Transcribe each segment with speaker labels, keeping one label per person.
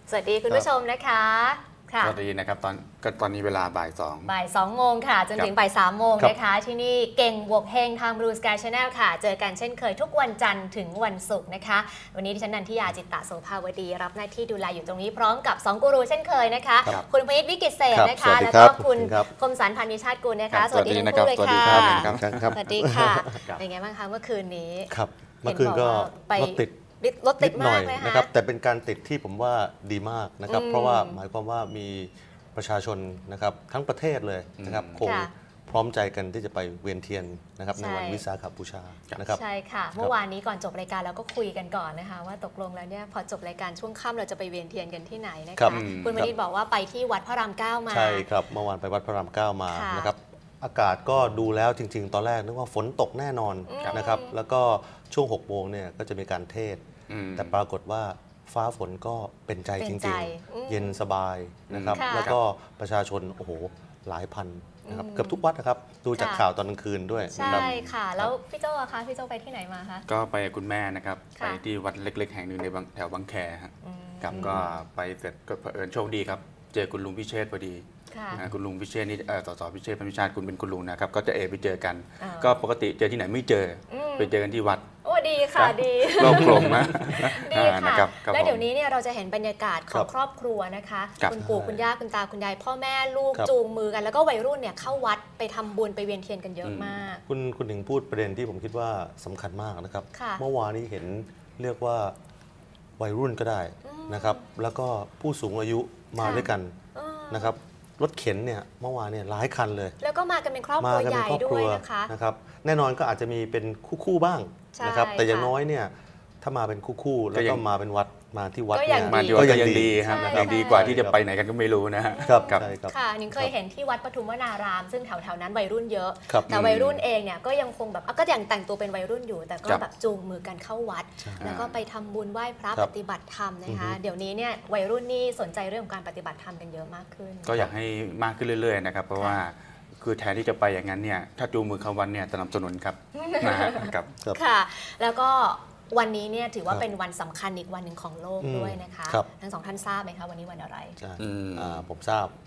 Speaker 1: สวัสดีคุณผู้ชมนะคะค่ะ
Speaker 2: สวัสดีนะครับตอนนี้เวลาบ่าย
Speaker 1: 2 โมงค่ะจนถึงบ่าย 3 โมงนะคะที่นี่เก่งบวกเฮงทาง Blue Sky Channel ค่ะเจอกันเช่นเคยทุกวันจันทร์ถึงวันศุกร์นะคะวันนี้ดิฉันนันทิยาจิตตะโสภาวดีรับหน้าที่ดูแลอยู่ตรงนี้พร้อมกับ2กูรูเช่นเคยนะคะคุณพนิษฐ์วิกิตเศษนะคะแล้วก็คุณคมสันต์ พันนิชาติกุลนะคะสวัสดีทั้งคู่เลยค่ะสวัสดีค่ะเป็นไงบ้างคะเมื่อคืนนี้
Speaker 3: ครับเมื่อคืนก็รถติด
Speaker 1: มากเลย
Speaker 3: นะครับแต่เป็นการติดที่ผมว่าดีมากนะครับเพราะว่าหมายความว่ามีประชาชนนะครับทั้งประเทศเลยนะครับคงพร้อมใจกันที่จะไปเวียนเทียนนะครับในวันวิสาขบูชานะครับ
Speaker 1: ใช่ค่ะเมื่อวานนี้ก่อนจบรายการเราก็คุยกันก่อนนะคะว่าตกลงแล้วเนี่ยพอจบรายการช่วงค่ำเราจะไปเวียนเทียนกันที่ไหนนะคะคุณมณิษฐ์บอกว่าไปที่วัดพระราม 9มา
Speaker 3: ใช่ครับเมื่อวานไปวัดพระราม 9มานะครับอากาศก็ดูแล้วจริงๆตอนแรกนึกว่าฝนตกแน่นอนนะครับแล้วก็ช่วง6 โมงเนี่ยก็จะมีการเทศแต่ปรากฏว่าฟ้าฝนก็เป็นใจจริงๆเย็นสบายนะครับแล้วก็ประชาชนโอ้โหหลายพันนะครับเกือบทุกวัดนะครับดูจากข่าวตอนกลางคืนด้วย
Speaker 1: ใช่ค่ะแล้วพี่โจ้คะพี่โจ้ไปที่ไหนมาคะ
Speaker 2: ก็ไปกับคุณแม่นะครับไปที่วัดเล็กๆแห่งหนึ่งในแถวบางแคครับก็ไปเสร็จก็เผอิญโชคดีครับเจอคุณลุงพิเชษพอดีคุณลุงพิเชษนี่สสพิเชษพันวิชาติคุณเป็นคุณลุงนะครับก็จะไปเจอกันก็ปกติเจอที่ไหนไม่เจอไปเจอกันที่วัด
Speaker 1: โอ้ดีค่ะดี
Speaker 2: โลกกลมนะ
Speaker 1: ดีค่ะแล้วเดี๋ยวนี้เนี่ยเราจะเห็นบรรยากาศของครอบครัวนะคะคุณปู่คุณย่าคุณตาคุณยายพ่อแม่ลูกจูงมือกันแล้วก็วัยรุ่นเนี่ยเข้าวัดไปทำบุญไปเวียนเทียนกันเยอะมาก
Speaker 3: คุณหนิงพูดประเด็นที่ผมคิดว่าสำคัญมากนะครับเมื่อวานนี้เห็นเรียกว่าวัยรุ่นก็ได้นะครับแล้วก็ผู้สูงอายุมาด้วยกันนะครับรถเข็นเนี่ยเมื่อวานเนี่ยหลายคันเลย
Speaker 1: แล้วก็มากันเป็นครอบครัวใหญ่ด้วย
Speaker 3: นะครับแน่นอนก็อาจจะมีเป็นคู่บ้างนะครับแต่อย่างน้อยเนี่ยถ้ามาเป็นคู่แล้วก็มาเป็นวัดมาที่วัดเนี่ย
Speaker 2: ก็ยังดีครับยังดีกว่าที่จะไปไหนกันก็ไม่รู้นะฮะ
Speaker 3: ครับ
Speaker 1: ค่ะนิ้งเคยเห็นที่วัดปทุมวนารามซึ่งแถวๆนั้นวัยรุ่นเยอะแต่วัยรุ่นเองเนี่ยก็ยังคงแบบก็ยังแต่งตัวเป็นวัยรุ่นอยู่แต่ก็แบบจูงมือกันเข้าวัดแล้วก็ไปทำบุญไหว้พระปฏิบัติธรรมนะคะเดี๋ยวนี้เนี่ยวัยรุ่นนี่สนใจเรื่องของการปฏิบัติธรรมกันเยอะมากขึ้น
Speaker 2: ก็อยากให้มากขึ้นเรื่อยๆนะครับเพราะว่าคือแทนที่จะไปอย่างนั้นเนี่ยถ้าจูงมือเข้าวัดเนี่ยสนับสนุนครับนะครับ
Speaker 1: ค่ะแล้วก็วันนี้เนี่ยถือว่าเป็นวันสำคัญอีกวันหนึ่งของโลกด้วยนะคะทั้งสองท่านทราบไหมคะวันนี้วันอะไร
Speaker 3: ผมทราบ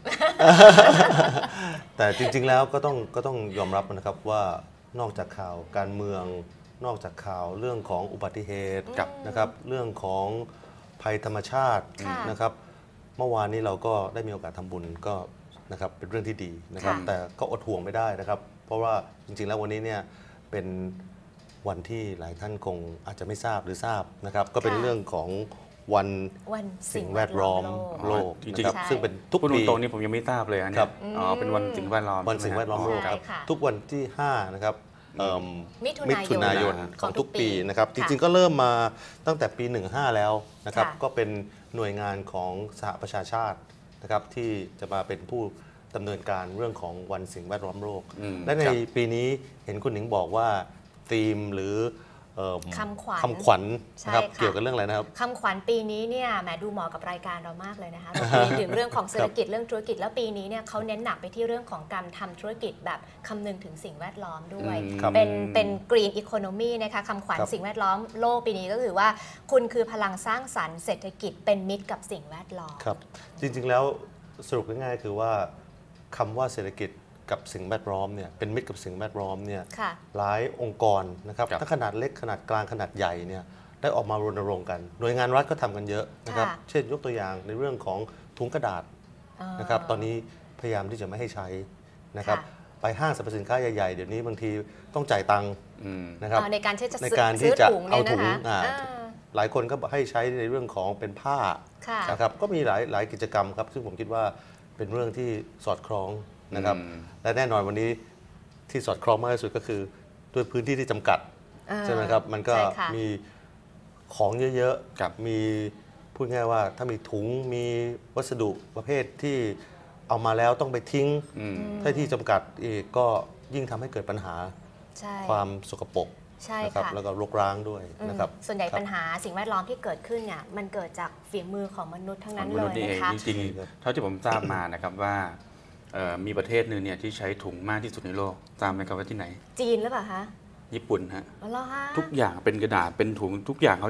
Speaker 3: แต่จริงๆแล้วก็ต้องยอมรับนะครับว่านอกจากข่าวการเมืองนอกจากข่าวเรื่องของอุบัติเหตุนะครับเรื่องของภัยธรรมชาตินะครับเมื่อวานนี้เราก็ได้มีโอกาสทำบุญก็นะครับเป็นเรื่องที่ดีนะครับแต่ก็อดห่วงไม่ได้นะครับเพราะว่าจริงๆแล้ววันนี้เนี่ยเป็นวันที่หลายท่านคงอาจจะไม่ทราบหรือทราบนะครับก็เป็นเรื่องของวันสิ่งแวดล้อมโลกนะครับซึ่งเป็นทุกปี
Speaker 2: ตรงนี้ผมยังไม่ทราบเลยนะครับเป็นวันสิ่งแวดล้อม
Speaker 3: วันสิ่งแวดล้อมโลกครับทุกวันที่5นะครับมิถุนายนของทุกปีนะครับจริงๆก็เริ่มมาตั้งแต่ปี15แล้วนะครับก็เป็นหน่วยงานของสหประชาชาตินะครับที่จะมาเป็นผู้ดำเนินการเรื่องของวันสิ่งแวดล้อมโลกและในปีนี้เห็นคุณหนิงบอกว่าธีมหรือคำขวัญนะครับเกี่ยวกับเรื่องอะไรนะครับ
Speaker 1: คำขวัญปีนี้เนี่ยแหมดูเหมาะกับรายการเรามากเลยนะคะเราคุยถึงเรื่องของเศรษฐกิจเรื่องธุรกิจแล้วปีนี้เนี่ยเขาเน้นหนักไปที่เรื่องของการทำธุรกิจแบบคำนึงถึงสิ่งแวดล้อมด้วยเป็น Green Economy นะคะคำขวัญสิ่งแวดล้อมโลกปีนี้ก็คือว่าคุณคือพลังสร้างสรรค์เศรษฐกิจเป็นมิตรกับสิ่งแวดล้อม
Speaker 3: ครับจริงๆแล้วสรุปง่ายๆคือว่าคำว่าเศรษฐกิจกับสิ่งแวดล้อมเนี่ยเป็นมิตรกับสิ่งแวดล้อมเนี่ยหลายองค์กรนะครับทั้งขนาดเล็กขนาดกลางขนาดใหญ่เนี่ยได้ออกมารณรงค์กันหน่วยงานรัฐก็ทำกันเยอะนะครับเช่นยกตัวอย่างในเรื่องของถุงกระดาษนะครับตอนนี้พยายามที่จะไม่ให้ใช้นะครับไปห้างสรรพสินค้าใหญ่ๆเดี๋ยวนี้บางทีต้องจ่ายตังค์นะครับ
Speaker 1: ในการที่จะ
Speaker 3: เอาถุงหลายคนก็ให้ใช้ในเรื่องของเป็นผ้านะครับก็มีหลายกิจกรรมครับซึ่งผมคิดว่าเป็นเรื่องที่สอดคล้องนะครับและแน่นอนวันนี้ที่สอดคล้องมากที่สุดก็คือด้วยพื้นที่ที่จำกัดใช่ไหมครับมันก็มีของเยอะๆมีพูดง่ายว่าถ้ามีถุงมีวัสดุประเภทที่เอามาแล้วต้องไปทิ้งถ้าที่จำกัดอีกก็ยิ่งทำให้เกิดปัญหาความสกปรกนะครับแล้วก็รกร้างด้วยนะครับ
Speaker 1: ส่วนใหญ่ปัญหาสิ่งแวดล้อมที่เกิดขึ้นเนี่ยมันเกิดจากฝีมือของมนุษย์ทั้งนั้นเลยนะคะ
Speaker 2: จริงๆเท่าที่ผมทราบมานะครับว่ามีประเทศหนึ่งเนี่ยที่ใช้ถุงมากที่สุดในโลกทราบไหมครับว่าที่ไหน
Speaker 1: จีนหรือเปล่าคะ
Speaker 2: ญี่ปุ่นฮะ
Speaker 1: ทุ
Speaker 2: กอย่างเป็นกระดาษเป็นถุงทุกอย่างเขาจะ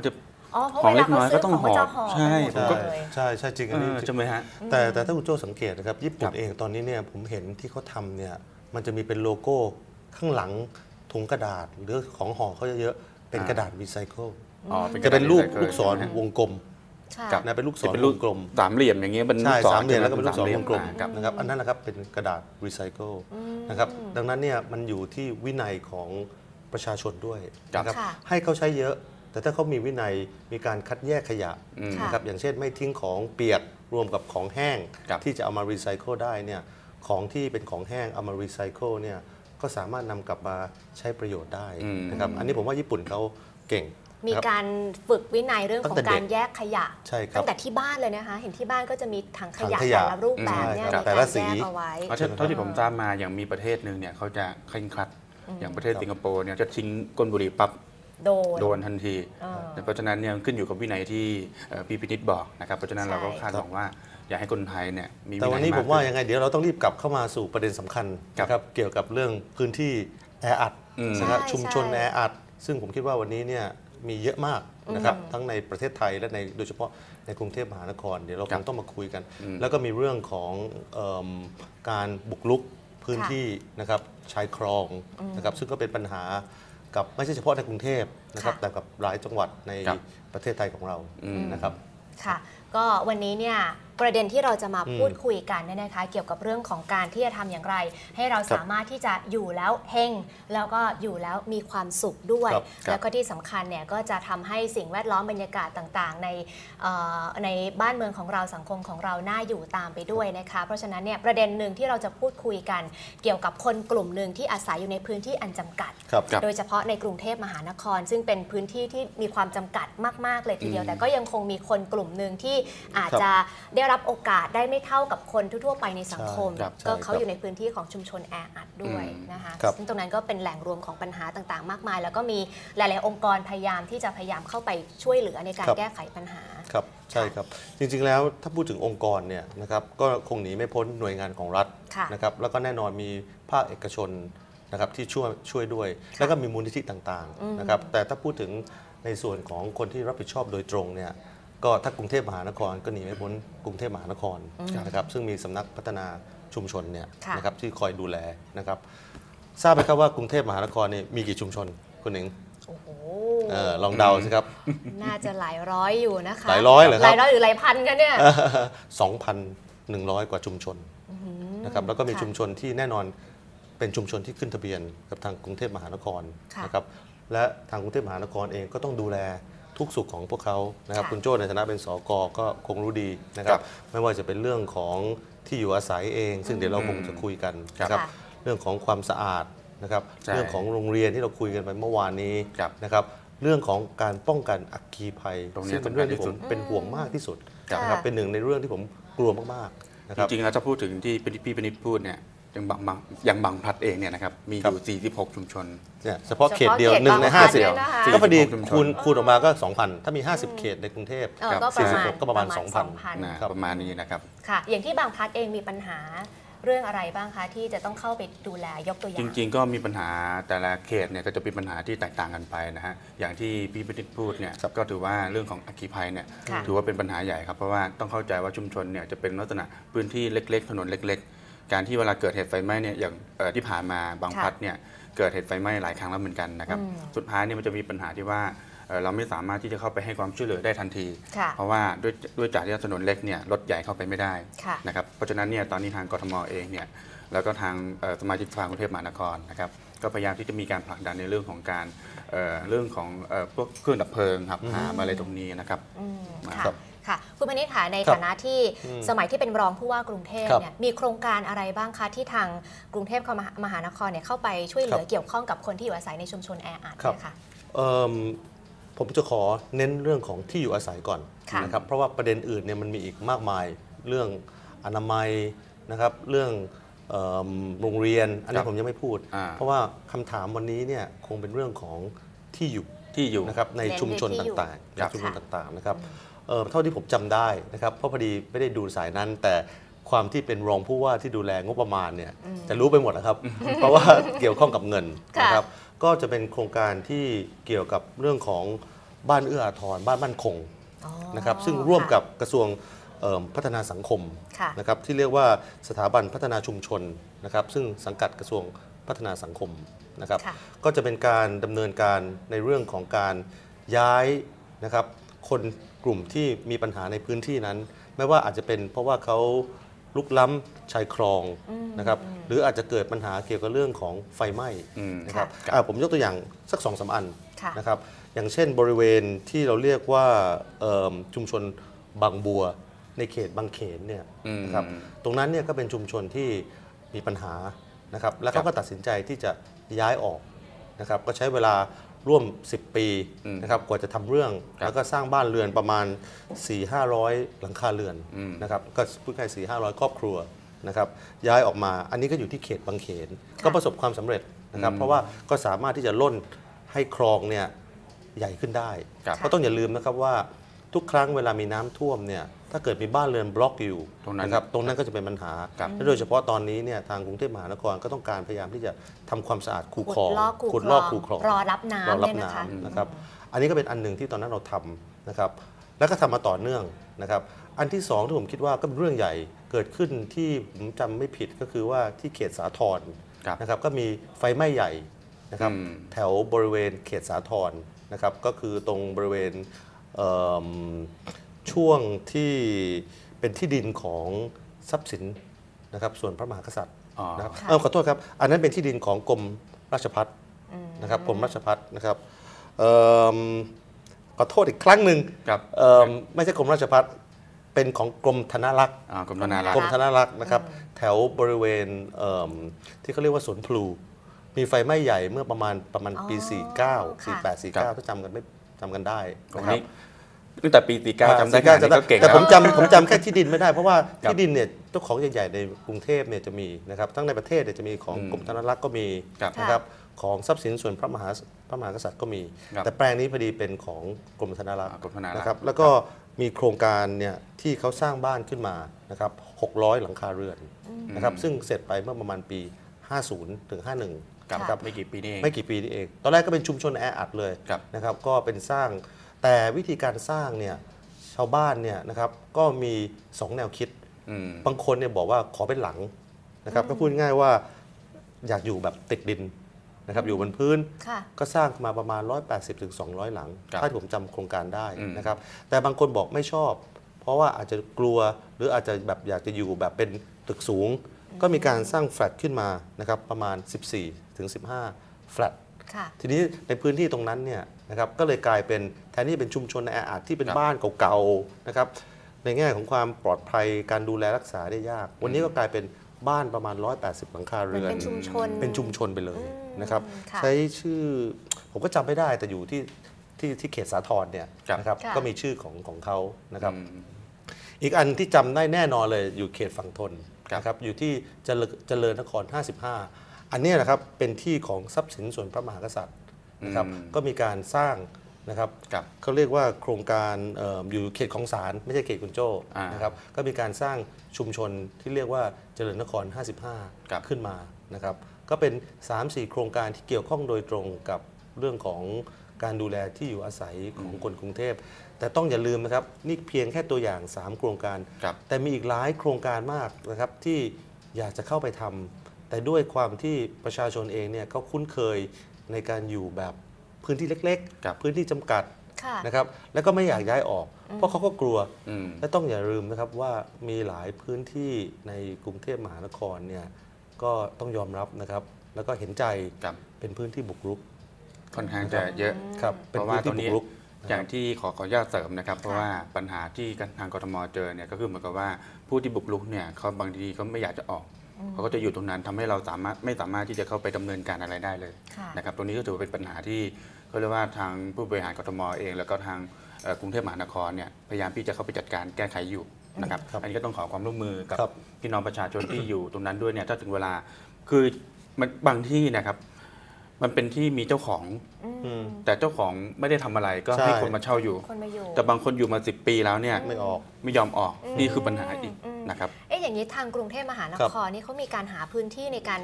Speaker 1: อ๋อเพราะ
Speaker 2: ของ
Speaker 1: เว
Speaker 2: เล็
Speaker 1: ลาก
Speaker 2: น้อย
Speaker 1: เขา
Speaker 2: ก็
Speaker 1: ซื้อ
Speaker 2: ต้อง
Speaker 1: ของ
Speaker 2: ห่อ
Speaker 1: จะห่อ
Speaker 2: ใช่
Speaker 1: กันหมดเลย
Speaker 3: ใช่จริงอันนี้
Speaker 2: ใช่ไหมฮะ
Speaker 3: แต่ถ้าคุณโจ้สังเกตนะครับญี่ปุ่
Speaker 2: ครั
Speaker 3: น
Speaker 2: บ
Speaker 3: เองตอนนี้เนี่ยผมเห็นที่เขาทำเนี่ยมันจะมีเป็นโลโก้ข้างหลังถุงกระดาษหรือของห่อเขาเยอะๆเป็นกระดาษรีไซเคิล
Speaker 2: อ๋อ
Speaker 3: จะเป็นรูป
Speaker 2: กระดาษ
Speaker 3: ลูกศร
Speaker 2: ใช่ไหมฮะ
Speaker 3: วงกลม
Speaker 1: ค่ะ
Speaker 2: ครับ
Speaker 3: นะเป็นลูกศ
Speaker 2: จะ
Speaker 3: ร
Speaker 2: เป็น
Speaker 3: ว
Speaker 2: รูป
Speaker 3: งกลม
Speaker 2: สามเหลี่ยมอย่างเงี้ยเป็นลู
Speaker 3: ใช่
Speaker 2: กศร
Speaker 3: สามเหลี่ยมแล้วก็
Speaker 2: ใช่
Speaker 3: เป็น
Speaker 2: ไห
Speaker 3: ลูกศรวงกลม
Speaker 2: ครับ
Speaker 3: นะครับอันนั้นนะครับเป็นกระดาษรีไซเคิลนะครับดังนั้นเนี่ยมันอยู่ที่วินัยของประชาชนด้วยนะครับ
Speaker 1: ค่ะ
Speaker 3: ให้เขาใช้เยอะ แต่ถ้าเขามีวินัยมีการคัดแยกขยะ
Speaker 1: ค่ะ
Speaker 3: นะครับอย่างเช่นไม่ทิ้งของเปียกรวมกับของแห้ง
Speaker 2: ครับ
Speaker 3: ที่จะเอามารีไซเคิลได้เนี่ยของที่เป็นของแห้งเอามารีไซเคิลเนี่ยก็สามารถนำกลับมาใช้ประโยชน์ได้นะครับอันนี้ผมว่าญี่ปุ่นเขาเก่ง
Speaker 1: มี
Speaker 3: นะครับ
Speaker 1: การฝึกวินัยเรื่องของ
Speaker 3: ตั้งแต่
Speaker 1: การ
Speaker 3: เด็ก
Speaker 1: แยกขยะ
Speaker 3: ใช่ครับ
Speaker 1: ตั้งแต่ที่บ้านเลยนะคะ เห็นที่บ้านก็จะมีถังขยะ
Speaker 3: ถังขยะ
Speaker 1: แต่ละรูปแบบเนี่ย
Speaker 3: ใช่ครับ
Speaker 1: มี
Speaker 3: แต่
Speaker 1: กา
Speaker 3: ละ
Speaker 1: ร
Speaker 3: สี
Speaker 1: แยกเอาไว้
Speaker 2: เพราะเท่าที่ผมทราบมาอย่างมีประเทศหนึ่งเนี่ยเขาจะเคร่งครัดอย่างประเทศสิงคโปร์เนี่ยจะทิ้งก้นบุหรี่ปั๊บ โดนทันที
Speaker 1: เออ
Speaker 2: เพราะฉะนั้นเนี่ยขึ้นอยู่กับวินัยที่พี่พินิจบอกนะครับเพราะฉะนั้น
Speaker 1: ใช่
Speaker 2: เราก็คาดหวังว่าอยากให้คนไทยเนี่ยมี
Speaker 3: แต่วันนี้ผมว่ายังไงเดี๋ยวเราต้องรีบกลับเข้ามาสู่ประเด็นสำคัญ
Speaker 2: ครับ
Speaker 3: นะครับเกี่ยวกับเรื่องพื้นที่แออัด
Speaker 1: ใช่
Speaker 3: นะครับชุมชน
Speaker 1: ใช่
Speaker 3: แออัดซึ่งผมคิดว่าวันนี้เนี่ยมีเยอะมากนะครับทั้งในประเทศไทยและในโดยเฉพาะในกรุงเทพมหานครเดี๋ยวเราคงต้องมาคุยกัน แล้วก็มีเรื่องของการบุกรุกพื้นที่นะครับชายคลองนะครับซึ่งก็เป็นปัญหากับไม่ใช่เฉพาะในกรุงเทพนะครับ
Speaker 1: ค่ะ
Speaker 3: แต่กับหลายจังหวัดใน
Speaker 2: ครับ
Speaker 3: ประเทศไทยของเรานะครับ
Speaker 1: ค่ะ ก็วันนี้เนี่ยประเด็นที่เราจะมาพูดคุยกันเนี่ยนะคะ เกี่ยวกับเรื่องของการที่จะทำอย่างไร ให้เราสามารถที่จะอยู่แล้วเฮงแล้วก็อยู่แล้วมีความสุขด้วย
Speaker 3: ครับ
Speaker 1: แล้วก็ที่สำคัญเนี่ยก็จะทำให้สิ่งแวดล้อมบรรยากาศต่างๆ ในบ้านเมืองของเราสังคมของเราน่าอยู่ตามไปด้วยนะคะ เพราะฉะนั้นเนี่ยประเด็นหนึ่งที่เราจะพูดคุยกันเกี่ยวกับคนกลุ่มหนึ่งที่อาศัยอยู่ในพื้นที่อันจำกัด
Speaker 3: ครับ
Speaker 2: ครับ
Speaker 1: โดยเฉพาะในกรุงเทพมหานคร ซึ่งเป็นพื้นที่ที่มีความจำกัดมากๆเลยทีเดียว แต่ก็ยังคงมีคนกลุ่มหนึ่งที่อาจจะได้รับโอกาสได้ไม่เท่ากับคนทั่วๆไปในสังคม
Speaker 3: ใช่ครับ
Speaker 1: ก็
Speaker 3: ใช่
Speaker 1: เขาอยู่ในพื้นที่ของชุมชนแออัดด้วยนะคะ
Speaker 3: ครับ
Speaker 1: ซึ่งตรงนั้นก็เป็นแหล่งรวมของปัญหาต่างๆ มากมาย แล้วก็มีหลายๆองค์กรพยายามที่จะพยายามเข้าไปช่วยเหลือในการ
Speaker 3: ครับ
Speaker 1: แก้ไขปัญหา
Speaker 3: ครับใช่ครับจริงๆแล้วถ้าพูดถึงองค์กรเนี่ยนะครับก็คงหนีไม่พ้นหน่วยงานของรัฐ
Speaker 1: ค่ะ
Speaker 3: นะครับแล้วก็แน่นอนมีภาคเอกชนนะครับที่ช่วยด้วย แล้วก็มีมูลนิธิต่างๆนะครับแต่ถ้าพูดถึงในส่วนของคนที่รับผิดชอบโดยตรงเนี่ยก็ถ้ากรุงเทพมหานครก็หนีไม่พ้นกรุงเทพมหานครนะครับซึ่งมีสำนักพัฒนาชุมชนเนี่ย
Speaker 1: ค่ะ
Speaker 3: นะครับที่คอยดูแลนะครับทราบไหมครับว่ากรุงเทพมหานครเนี่ยมีกี่ชุมชนคุณหนิง
Speaker 1: โอ้โห
Speaker 3: ลองเดาสิครับ
Speaker 1: น่าจะหลายร้อยอยู่นะคะ
Speaker 3: หลายร้อยเหรอครับ
Speaker 1: หลายร้อยหรือหลายพันกันเนี่ย
Speaker 3: 2,100 กว่าชุมชนนะครับแล้วก็มี
Speaker 1: ค่ะ
Speaker 3: ชุมชนที่แน่นอนเป็นชุมชนที่ขึ้นทะเบียนกับทางกรุงเทพมหานคร
Speaker 1: ค่ะ
Speaker 3: นะครับและทางกรุงเทพมหานครเองก็ต้องดูแลทุกสุขของพวกเขานะครับ
Speaker 1: ค่ะ
Speaker 3: คุณโจ้ในฐานะเป็นสกก็คงรู้ดีนะครับไม่ว่าจะเป็นเรื่องของที่อยู่อาศัยเอง ซึ่งเดี๋ยวเราคงจะคุยกันนะครับ
Speaker 1: ค่ะ
Speaker 3: เรื่องของความสะอาดนะครับ
Speaker 2: ใช่
Speaker 3: เรื่องของโรงเรียนที่เราคุยกันไปเมื่อวานนี้
Speaker 2: ครับ
Speaker 3: นะครับเรื่องของการป้องกันอัคคีภัย
Speaker 2: ตรงนี้
Speaker 3: ซึ่งเป็นเรื่องที่
Speaker 2: สำคั
Speaker 3: ผ
Speaker 2: ญที่
Speaker 3: ม
Speaker 2: สุด
Speaker 3: เป็นห่วงมากที่สุด
Speaker 1: ค่ะ
Speaker 3: นะครับเป็นหนึ่งในเรื่องที่ผมกลัวมากๆนะค
Speaker 2: จ
Speaker 3: รับ
Speaker 2: ริงๆแล้วถ้าพูดถึงที่พี่พินิจพูดเนี่ยอย่างบางพลัดเองเนี่ยนะครับมีอ
Speaker 3: ครับ
Speaker 2: ยู่ 46 ชุมชน
Speaker 3: เนี่ยเฉพาะเขตเดียว
Speaker 1: เฉพาะ
Speaker 3: หนึ่งใน
Speaker 1: เขตบางพลัด
Speaker 3: 50
Speaker 1: เนี่ยนะคะ
Speaker 3: ก็พอดี
Speaker 2: 46ชุมชน
Speaker 3: คูณออกมาก็ 2,000 ถ้ามี 50 เขตในกรุงเทพ
Speaker 1: ก็ประมาณ
Speaker 3: 46ก็ประมาณ
Speaker 2: นะประมาณนี้นะครับ
Speaker 1: ค่ะ อย่างที่บางพลัดเองมีปัญหาเรื่องอะไรบ้างคะที่จะต้องเข้าไปดูแลยกตัวอย่า
Speaker 2: จ
Speaker 1: ง
Speaker 2: ริงๆ ก็มีปัญหาแต่ละเขตเนี่ยก็จะเป็นปัญหาที่แตกต่างกันไปนะฮะอย่างที่พี่พินิจพูดเนี่ยก็ถือว่าเรื่องของอัคคีภัยเนี่ย
Speaker 1: ค่ะ
Speaker 2: ถือว่าเป็นปัญหาใหญ่ครับเพราะว่าต้องเข้าใจว่าชุมชนเนี่ยจะเป็นลักษณะพื้นที่เล็กๆ ถนนเล็ก ๆ การที่เวลาเกิดเหตุไฟไหม้เนี่ยอย่างที่ผ่านมาบางพลัดเนี่ยเกิดเหตุไฟไหม้หลายครั้งแล้วเหมือนกันนะครับสุดท้ายเนี่ยมันจะมีปัญหาที่ว่าเราไม่สามารถที่จะเข้าไปให้ความช่วยเหลือได้ทันที
Speaker 1: ค่ะ
Speaker 2: เพราะว่าด้วยจากที่ถนนเล็กเนี่ยรถใหญ่เข้าไปไม่ได้
Speaker 1: ค่ะ
Speaker 2: นะครับเพราะฉะนั้นเนี่ยตอนนี้ทางกทมเองเนี่ยแล้วก็ทางสมาชิกสภากรุงเทพมหานครนะครับก็พยายามที่จะมีการผลักดันในเรื่องของการเรื่องของพวกเครื่องดับเพลิงครับหามาอะไรตรงนี้นะครับ
Speaker 1: ค่ะ
Speaker 3: ครับ
Speaker 1: ค่ะคุณพนิษฐ์ค่ะใน
Speaker 3: ครับ
Speaker 1: ฐานะที่สมัยที่เป็นรองผู้ว่ากรุงเทพ
Speaker 3: ครับ
Speaker 1: เนี่ยมีโครงการอะไรบ้างคะที่ทางกรุงเทพมหานครเนี่ยเข้าไปช่วยเหลือ
Speaker 3: ครับ
Speaker 1: เกี่ยวข้องกับคนที่อยู่อาศัยในชุมชนแออัด
Speaker 3: ครับ
Speaker 1: เนี่ยค่ะ
Speaker 3: ผมจะขอเน้นเรื่องของที่อยู่อาศัยก่อน
Speaker 1: ค่ะ
Speaker 3: นะครับเพราะว่าประเด็นอื่นเนี่ยมันมีอีกมากมายเรื่องอนามัยนะครับเรื่องโรงเรียนอัน
Speaker 2: ครั
Speaker 3: นี้
Speaker 2: บ
Speaker 3: ผมยังไม่พูด เพราะว่าคำถามวันนี้เนี่ยคงเป็นเรื่องของที่อยู่
Speaker 2: ที่อยู่
Speaker 3: นะครับใน
Speaker 1: เน้น
Speaker 3: ชุมชน
Speaker 1: ที่อยู่
Speaker 3: ต่างๆ
Speaker 2: ครั
Speaker 3: ใน
Speaker 2: บ
Speaker 3: ชุมชนต่างๆนะครับเท่าที่ผมจำได้นะครับเพราะพอดีไม่ได้ดูสายนั้น แต่ความที่เป็นรองผู้ว่าที่ดูแลงบประมาณเนี่ยจะรู้ไปหมดนะครับ เพราะว่าเกี่ยวข้องกับเงิน
Speaker 1: ค่ะ
Speaker 3: นะครับก็จะเป็นโครงการที่เกี่ยวกับเรื่องของบ้านเอื้ออาทรบ้านมั่นคงนะครับซึ่งร่วมกับกระทรวงพัฒนาสังคมนะครับที่เรียกว่าสถาบันพัฒนาชุมชนนะครับซึ่งสังกัดกระทรวงพัฒนาสังคมนะครับก็จะเป็นการดำเนินการในเรื่องของการย้ายนะครับคนกลุ่มที่มีปัญหาในพื้นที่นั้นไม่ว่าอาจจะเป็นเพราะว่าเขาลุกล้ำชายคลองนะครับหรืออาจจะเกิดปัญหาเกี่ยวกับเรื่องของไฟไหม้นะครับผมยกตัวอย่างสัก2-3 อันนะครับอย่างเช่นบริเวณที่เราเรียกว่าชุมชนบางบัวในเขตบางเขนเนี่ยนะครับตรงนั้นเนี่ยก็เป็นชุมชนที่มีปัญหานะครับแล้วเขาก็ตัดสินใจที่จะย้ายออกนะครับก็ใช้เวลาร่วม10 ปีนะครับกว่าจะทำเรื่องแล้วก็สร้างบ้านเรือนประมาณ 400-500 หลังคาเรือนนะครับก็พูดง่าย400-500 ครอบครัวนะครับย้ายออกมาอันนี้ก็อยู่ที่เขตบางเขนก็ประสบความสำเร็จนะครับเพราะว่าก็สามารถที่จะล่นให้คลองเนี่ยใหญ่ขึ้นได้เพราะต้องอย่าลืมนะครับว่าทุกครั้งเวลามีน้ำท่วมเนี่ยถ้าเกิดมีบ้านเรือนบล็อกอยู่นะครับตรงนั้นก็จะเป็นปัญหาและโดยเฉพาะตอนนี้เนี่ยทางกรุงเทพมหานครก็ต้องการพยายามที่จะทำความสะอาดคูคลองขุดลอกคูคลอง
Speaker 1: รอรับน้ำ
Speaker 3: นะครับอันนี้ก็เป็นอันหนึ่งที่ตอนนั้นเราทำนะครับแล้วก็ทำมาต่อเนื่องนะครับอันที่2ที่ผมคิดว่าก็เป็นเรื่องใหญ่เกิดขึ้นที่ผมจำไม่ผิดก็คือว่าที่เขตสาทรนะครับก็มีไฟไหม้ใหญ่นะครับแถวบริเวณเขตสาทรนะครับก็คือตรงบริเวณช่วงที่เป็นที่ดินของทรัพย์สินนะครับส่วนพระมหากษัตริย์นะครับขอโทษครับอันนั้นเป็นที่ดินของกรมราชภัฏนะครับกรมราชภัฏนะครับขอโทษอีกครั้งหนึ่งไม่ใช่กรมราชภัฏเป็นของกรมธนารักษ์
Speaker 2: กรมธนา
Speaker 3: รักษ์นะครับแถวบริเวณที่เขาเรียกว่าสวนพลูมีไฟไหม้ใหญ่เมื่อประมาณปี 48-49 ถ้าจำกันได้นะครับ
Speaker 2: ตั้งแต่ปี 49 จำได้ก็เก่ง
Speaker 3: แต่ผมจำแค่ที่ดินไม่ได้เพราะว่าที่ดินเนี่ยเจ้าของใหญ่ๆในกรุงเทพเนี่ยจะมีนะครับทั้งในประเทศเนี่ยจะมีของกรมธนารักษ์ก็มีนะครับของทรัพย์สินส่วนพระมหากษัตริย์ก็มีแต่แปลงนี้พอดีเป็นของกรมธนารักษ์นะครับแล้วก็มีโครงการเนี่ยที่เขาสร้างบ้านขึ้นมานะครับ600 หลังคาเรือนนะครับซึ่งเสร็จไปเมื่อประมาณปี 50 ถึง 51
Speaker 2: ครับไม่กี่ปีนี้
Speaker 3: เองตอนแรกก็เป็นชุมชนแออัดเลยนะครับก็เป็นสร้างแต่วิธีการสร้างเนี่ยชาวบ้านเนี่ยนะครับก็มี2 แนวคิดบางคนเนี่ยบอกว่าขอเป็นหลังนะครับก็พูดง่ายว่าอยากอยู่แบบติดดินนะครับอยู่บนพื้นก็สร้างมาประมาณ 180-200 หลังถ้าผมจำโครงการได้นะครับแต่บางคนบอกไม่ชอบเพราะว่าอาจจะกลัวหรืออาจจะแบบอยากจะอยู่แบบเป็นตึกสูงก็มีการสร้างแฟลตขึ้นมานะครับประมาณ 14-15 แฟลตทีนี้ในพื้นที่ตรงนั้นเนี่ยนะครับก็เลยกลายเป็นแทนที่เป็นชุมชนแออัดที่เป็นบ้านเก่าๆนะครับในแง่ของความปลอดภัยการดูแลรักษาได้ยากวันนี้ก็กลายเป็นบ้านประมาณ180 หลังคาเรือนเป็นชุมชนไปเลยนะครับใช้ชื่อผมก็จำไม่ได้แต่อยู่ที่เขตสาทรเนี่ยนะครับก็มีชื่อของเขานะครับอีกอันที่จำได้แน่นอนเลยอยู่เขตฝั่งทนนะครับอยู่ที่เจริญนคร 55 อันนี้นะครับเป็นที่ของทรัพย์สินส่วนพระมหากษัตริย์นะครับก็มีการสร้างนะครับเขาเรียกว่าโครงการอยู่เขตของศาลไม่ใช่เขตคุณโจ้นะครับก็มีการสร้างชุมชนที่เรียกว่าเจริญนคร 55 ขึ้นมานะครับก็เป็น 3-4 โครงการที่เกี่ยวข้องโดยตรงกับเรื่องของการดูแลที่อยู่อาศัยของคนกรุงเทพแต่ต้องอย่าลืมนะครับนี่เพียงแค่ตัวอย่าง3 โครงการแต่มีอีกหลายโครงการมากนะครับที่อยากจะเข้าไปทำแต่ด้วยความที่ประชาชนเองเนี่ยเขาคุ้นเคยในการอยู่แบบพื้นที่เล็กๆพื้นที่จำกัดนะครับแล้วก็ไม่อยากย้ายออกเพราะเขาก็กลัวและต้องอย่าลืมนะครับว่ามีหลายพื้นที่ในกรุงเทพมหานครเนี่ยก็ต้องยอมรับนะครับแล้วก็เห็นใจเป็นพื้นที่บุกรุก
Speaker 2: ค่อนข้างจะเยอะเพราะว่าตรงนี้อย่างที่ขออนุญาตเสริมนะครับเพราะว่าปัญหาที่ทางกทมเจอเนี่ยก็คือเหมือนกับว่าผู้ที่บุกรุกเนี่ยเขาบางทีเขาไม่อยากจะออกเขาก็จะอยู่ตรงนั้นทำให้เราไม่สามารถที่จะเข้าไปดำเนินการอะไรได้เลยนะครับตรงนี้ก็ถือว่าเป็นปัญหาที่เขาเรียกว่าทางผู้บริหารกทมเองแล้วก็ทางกรุงเทพมหานครเนี่ยพยายามที่จะเข้าไปจัดการแก้ไขอยู่นะครับอันนี้ก็ต้องขอความร่วมมือกับพี่น้องประชาชนที่อยู่ตรงนั้นด้วยเนี่ยถ้าถึงเวลาคือมันบางที่นะครับมันเป็นที่มีเจ้าของแต่เจ้าของไม่ได้ทำอะไรก็ให้คนมาเช่าอยู่แต่บางคนอยู่มา10 ปีแล้วเนี่ยไม่ยอมออกนี่คือปัญหาอีกนะครับ
Speaker 1: อย่างนี้ทางกรุงเทพมหานครนี่เขามีการหาพื้นที่ในการ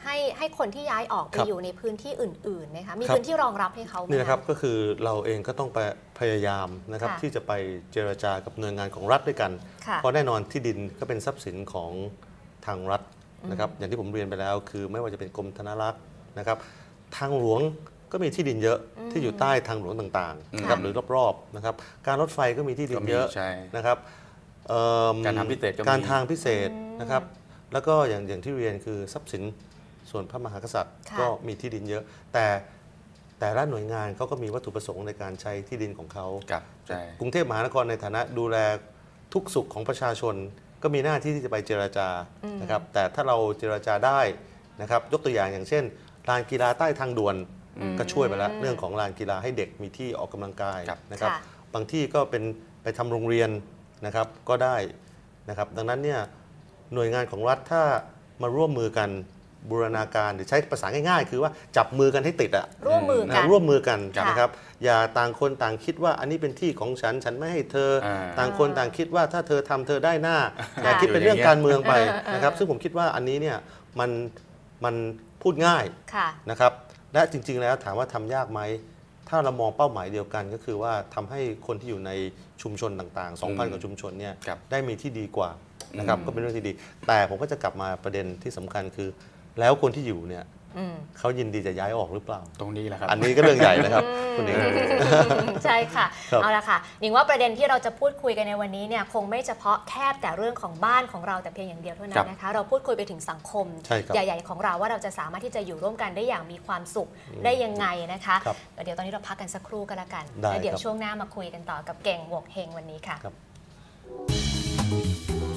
Speaker 1: ให้คนที่ย้ายออกไปอยู่ในพื้นที่อื่นๆไหมคะมีพื้นที่รองรับให้เขาไหม
Speaker 3: นี่นะครับก็คือเราเองก็ต้องไปพยายามนะครับที่จะไปเจรจากับหน่วยงานของรัฐด้วยกันเพราะแน่นอนที่ดินก็เป็นทรัพย์สินของทางรัฐนะครับอย่างที่ผมเรียนไปแล้วคือไม่ว่าจะเป็นกรมธนารักษ์นะครับทางหลวงก็มีที่ดินเยอะที่อยู่ใต้ทางหลวงต่างๆนะครับหรือรอบๆนะครับการรถไฟก็มีที่ดินเยอะนะครับ
Speaker 2: การทางพิเศษ
Speaker 3: การทางพิเศษนะครับแล้วก็อย่างที่เรียนคือทรัพย์สินส่วนพระมหากษัตริย์ก็มีที่ดินเยอะแต่ละหน่วยงานเขาก็มีวัตถุประสงค์ในการใช้ที่ดินของเขากรุงเทพมหานครในฐานะดูแลทุกสุขของประชาชนก็มีหน้าที่ที่จะไปเจรจานะครับแต่ถ้าเราเจรจาได้นะครับยกตัวอย่างเช่นลานกีฬาใต้ทางด่วนก็ช่วยไปแล้วเรื่องของลานกีฬาให้เด็กมีที่ออกกำลังกายนะครับบางที่ก็เป็นไปทำโรงเรียนนะครับก็ได้นะครับดังนั้นเนี่ยหน่วยงานของรัฐถ้ามาร่วมมือกันบูรณาการหรือใช้ภาษาง่ายๆคือว่าจับมือกันให้ติดอะ
Speaker 1: ร่วมมือกัน
Speaker 3: นะครับอย่าต่างคนต่างคิดว่าอันนี้เป็นที่ของฉันไม่ให้เธอต่างคนต่างคิดว่าถ้าเธอทำเธอได้หน้าอย่าคิดเป็นเรื่องการเมืองไปนะครับซึ่งผมคิดว่าอันนี้เนี่ยมันพูดง่ายนะครับและจริงๆแล้วถามว่าทำยากไหมถ้าเรามองเป้าหมายเดียวกันก็คือว่าทำให้คนที่อยู่ในชุมชนต่างๆ 2,000 กว่าชุมชนเนี่ยได้มีที่ดีกว่านะครับก็เป็นเรื่องที่ดีแต่ผมก็จะกลับมาประเด็นที่สำคัญคือแล้วคนที่อยู่เนี่ยเขายินดีจะย้ายออกหรือเปล่า
Speaker 2: ตรงนี้แหละครับ
Speaker 3: อันนี้ก็เรื่องใหญ่นะครับคุณหนิง
Speaker 1: ใช่ค่ะเอาละค่ะหนิงว่าประเด็นที่เราจะพูดคุยกันในวันนี้เนี่ยคงไม่เฉพาะแค่แต่เรื่องของบ้านของเราแต่เพียงอย่างเดียวเท่านั้นนะคะเราพูดคุยไปถึงสังคมใหญ่ๆของเราว่าเราจะสามารถที่จะอยู่ร่วมกันได้อย่างมีความสุขได้ยังไงนะคะเดี๋ยวตอนนี้เราพักกันสักครู่ก็แล้วกันแล้วเดี๋ยวช่วงหน้ามาคุยกันต่อกับเก่งบวกเฮงวันนี้ค่ะ